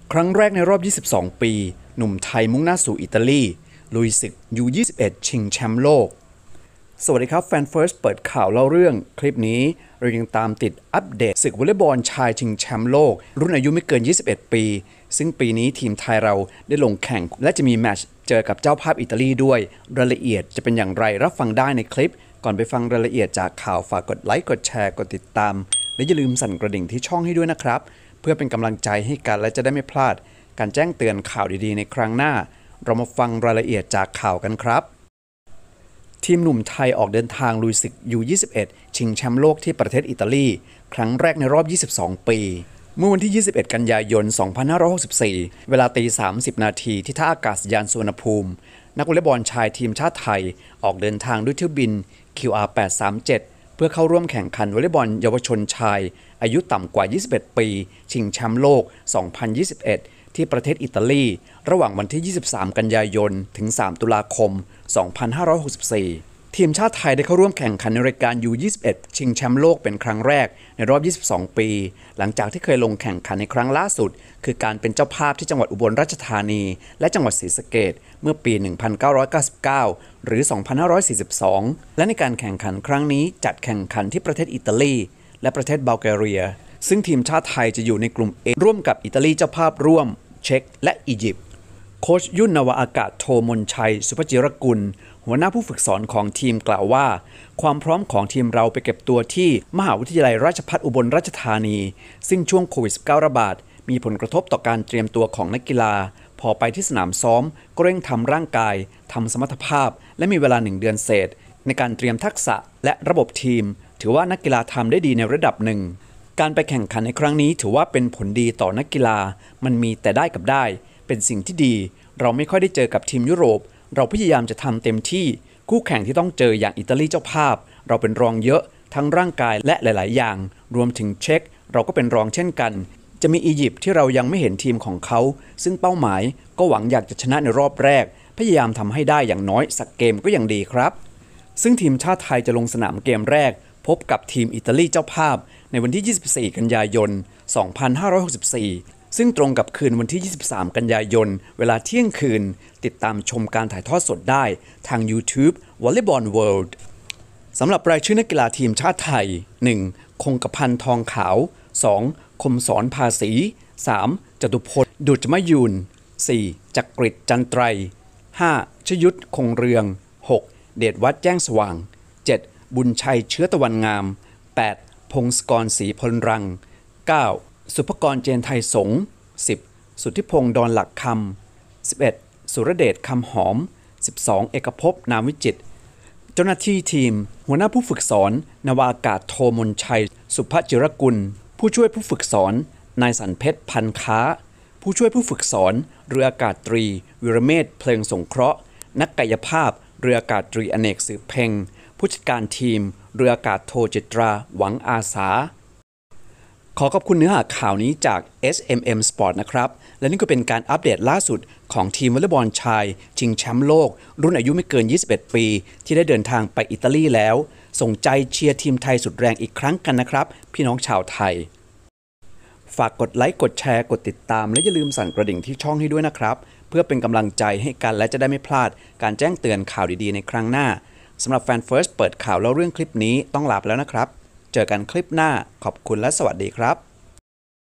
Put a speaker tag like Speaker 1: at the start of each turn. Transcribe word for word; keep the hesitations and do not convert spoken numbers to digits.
Speaker 1: ครั้งแรกในรอบ ยี่สิบสอง ปี หนุ่มไทยมุ่งหน้าสู่อิตาลีลุยศึก ยู ยี่สิบเอ็ด ชิงแชมป์โลกสวัสดีครับแฟนเฟิร์สเปิดข่าวเล่าเรื่องคลิปนี้เรายังตามติดอัปเดตศึกวอลเลย์บอลชายชิงแชมป์โลกรุ่นอายุไม่เกิน ยี่สิบเอ็ด ปีซึ่งปีนี้ทีมไทยเราได้ลงแข่งและจะมีแมตช์เจอกับเจ้าภาพอิตาลีด้วยรายละเอียดจะเป็นอย่างไรรับฟังได้ในคลิปก่อนไปฟังรายละเอียดจากข่าวฝากกดไลค์กดแชร์กดติดตามและอย่าลืมสั่นกระดิ่งที่ช่องให้ด้วยนะครับเพื่อเป็นกำลังใจให้กันและจะได้ไม่พลาดการแจ้งเตือนข่าวดีๆในครั้งหน้าเรามาฟังรายละเอียดจากข่าวกันครับทีมหนุ่มไทยออกเดินทางลุยศึก ยู ยี่สิบเอ็ด ชิงแชมป์โลกที่ประเทศอิตาลีครั้งแรกในรอบ ยี่สิบสอง ปีเมื่อวันที่ ยี่สิบเอ็ด กันยายน สองพันห้าร้อยหกสิบสี่ เวลาตี สามสิบ นาทีที่ท่าอากาศยานสุวรรณภูมินักวอลเลย์บอลชายทีมชาติไทยออกเดินทางด้วยเที่ยวบิน คิว อาร์ แปดสามเจ็ด เพื่อเข้าร่วมแข่งขันวอลเลย์บอลเยาวชนชายอายุต่ำกว่า ยี่สิบเอ็ด ปีชิงแชมป์โลก สองพันยี่สิบเอ็ด ที่ประเทศอิตาลีระหว่างวันที่ ยี่สิบสาม กันยายน ถึง สาม ตุลาคม สองพันห้าร้อยหกสิบสี่ ทีมชาติไทยได้เข้าร่วมแข่งขันในรายการ ยู ยี่สิบเอ็ด ชิงแชมป์โลกเป็นครั้งแรกในรอบ ยี่สิบสอง ปี หลังจากที่เคยลงแข่งขันในครั้งล่าสุดคือการเป็นเจ้าภาพที่จังหวัดอุบลราชธานีและจังหวัดศรีสะเกษเมื่อปี หนึ่งพันเก้าร้อยเก้าสิบเก้า หรือ สองพันห้าร้อยสี่สิบสอง และในการแข่งขันครั้งนี้จัดแข่งขันที่ประเทศอิตาลีและประเทศบัลแกเรียซึ่งทีมชาติไทยจะอยู่ในกลุ่ม A ร่วมกับอิตาลีเจ้าภาพร่วมเช็กและอียิปต์โค้ชยุ่นนวอากาศโทมนชัยสุภจิรกุลหัวหน้าผู้ฝึกสอนของทีมกล่าวว่าความพร้อมของทีมเราไปเก็บตัวที่มหาวิทยาลัยราชภัฏอุบลราชธานีซึ่งช่วงโควิด สิบเก้า ระบาดมีผลกระทบต่อการเตรียมตัวของนักกีฬาพอไปที่สนามซ้อมก็เร่งทำร่างกายทำสมรรถภาพและมีเวลาหนึ่งเดือนเศษในการเตรียมทักษะและระบบทีมถือว่านักกีฬาทำได้ดีในระดับหนึ่งการไปแข่งขันในครั้งนี้ถือว่าเป็นผลดีต่อนักกีฬามันมีแต่ได้กับได้เป็นสิ่งที่ดีเราไม่ค่อยได้เจอกับทีมยุโรปเราพยายามจะทำเต็มที่คู่แข่งที่ต้องเจออย่างอิตาลีเจ้าภาพเราเป็นรองเยอะทั้งร่างกายและหลายๆอย่างรวมถึงเช็กเราก็เป็นรองเช่นกันจะมีอียิปต์ที่เรายังไม่เห็นทีมของเขาซึ่งเป้าหมายก็หวังอยากจะชนะในรอบแรกพยายามทำให้ได้อย่างน้อยสักเกมก็ยังดีครับซึ่งทีมชาติไทยจะลงสนามเกมแรกพบกับทีมอิตาลีเจ้าภาพในวันที่ ยี่สิบสี่ กันยายน สองพันห้าร้อยหกสิบสี่ซึ่งตรงกับคืนวันที่ ยี่สิบสาม กันยายนเวลาเที่ยงคืนติดตามชมการถ่ายทอดสดได้ทาง YouTube Volleyball World สำหรับรายชื่อนักกีฬาทีมชาติไทย หนึ่ง คงกระพันทองขาว สอง คมสอนภาษี สาม จตุพลดุจมยูน สี่ จักริดจันไตร ห้า ชยุทธคงเรือง หก เดชวัฒน์แจ้งสว่าง เจ็ด บุญชัยเชื้อตะวันงาม แปด พงศกรศรีพลรัง เก้า สุภกรเจนไทยสงฆ์ สิบ สุทธิพงษ์ดอนหลักคำ สิบเอ็ด สุรเดชคำหอม สิบสอง เอกภพนามวิจิตรเจ้าหน้าที่ทีมหัวหน้าผู้ฝึกสอนนวอากาศโทมนชัยสุภจิรกุลผู้ช่วยผู้ฝึกสอนนายสันเพชรพันค้าผู้ช่วยผู้ฝึกสอนเรืออากาศตรีวิรเมธเพลิงสงเคราะห์นักกายภาพเรืออากาศตรีอเนกสืบเพ็งผู้จัดการทีมเรืออากาศโทจิตราหวังอาสาขอขอบคุณเนื้อหาข่าวนี้จาก เอส เอ็ม เอ็ม Sport นะครับและนี่ก็เป็นการอัปเดตล่าสุดของทีมวอลเลย์บอลชายชิงแชมป์โลกรุ่นอายุไม่เกิน ยี่สิบเอ็ด ปีที่ได้เดินทางไปอิตาลีแล้วส่งใจเชียร์ทีมไทยสุดแรงอีกครั้งกันนะครับพี่น้องชาวไทยฝากกดไลค์กดแชร์กดติดตามและอย่าลืมสั่นกระดิ่งที่ช่องให้ด้วยนะครับเพื่อเป็นกำลังใจให้กันและจะได้ไม่พลาดการแจ้งเตือนข่าวดีๆในครั้งหน้าสำหรับแฟนเฟิร์สเปิดข่าวเล่าเรื่องคลิปนี้ต้องลาไปแล้วนะครับเจอกันคลิปหน้าขอบคุณและสวัสดีครับ